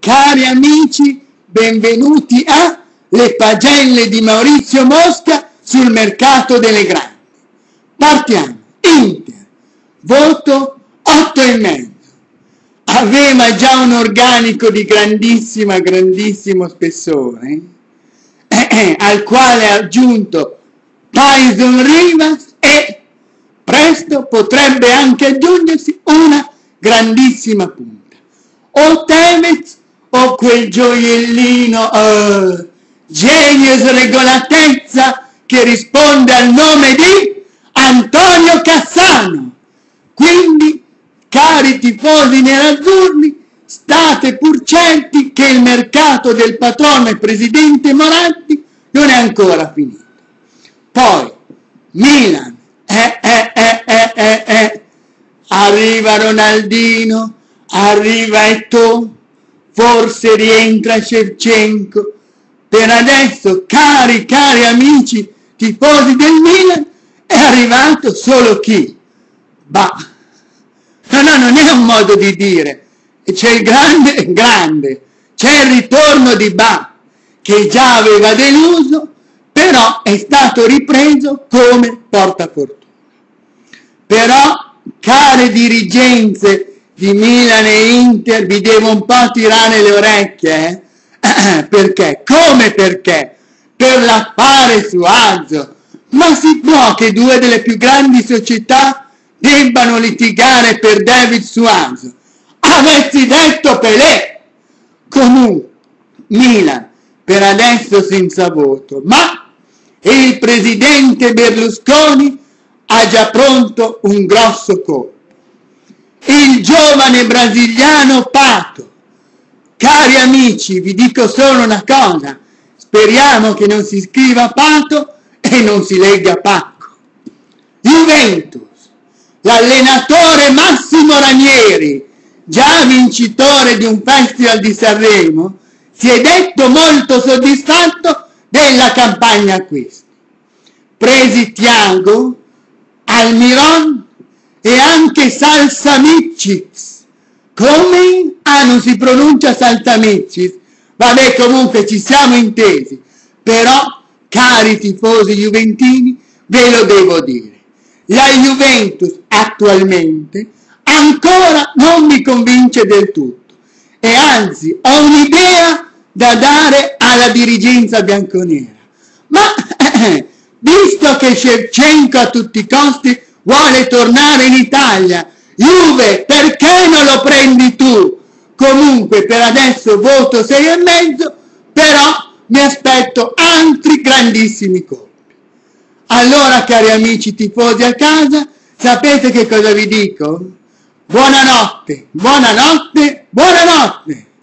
Cari amici, benvenuti a Le pagelle di Maurizio Mosca sul mercato delle grandi. Partiamo. Inter, voto 8,5. Aveva già un organico di grandissimo spessore, al quale ha aggiunto Tyson Rivas e presto potrebbe anche aggiungersi una grandissima punta. O Tevez o quel gioiellino Genius Regolatezza che risponde al nome di Antonio Cassano. Quindi, cari tifosi nerazzurri, state pur certi che il mercato del patrono e presidente Moratti non è ancora finito. Poi, Milan, arriva Ronaldinho, arriva Eto'o, forse rientra Shevchenko. Per adesso, cari amici tifosi del Milan, è arrivato solo chi? Bah, no, non è un modo di dire, c'è il grande, c'è il ritorno di Bah, che già aveva deluso, però è stato ripreso come portafortuna. Però, care dirigenze di Milan e Inter, vi devo un po' tirare le orecchie, Perché? Come perché? Per l'affare Suazo. Ma si può che due delle più grandi società debbano litigare per David Suazo? Avessi detto Pelé! Comunque, Milan, per adesso senza voto, ma il presidente Berlusconi ha già pronto un grosso colpo. Il giovane brasiliano Pato. Cari amici, vi dico solo una cosa, speriamo che non si scriva Pato e non si legga Pacco. Juventus, l'allenatore Massimo Ranieri, già vincitore di un festival di Sanremo, si è detto molto soddisfatto della campagna acquisti. Presi Thiago, Almiron e anche Salsamicic. Come? Ah, non si pronuncia Saltamicic. Vabbè, comunque ci siamo intesi. Però, cari tifosi juventini, ve lo devo dire. La Juventus attualmente ancora non mi convince del tutto. E anzi, ho un'idea da dare alla dirigenza bianconera. Ma, visto che Shevchenko a tutti i costi vuole tornare in Italia, Juve, perché non lo prendi tu? Comunque per adesso voto 6,5, però mi aspetto altri grandissimi colpi. Allora, cari amici tifosi a casa, sapete che cosa vi dico? Buonanotte, buonanotte, buonanotte!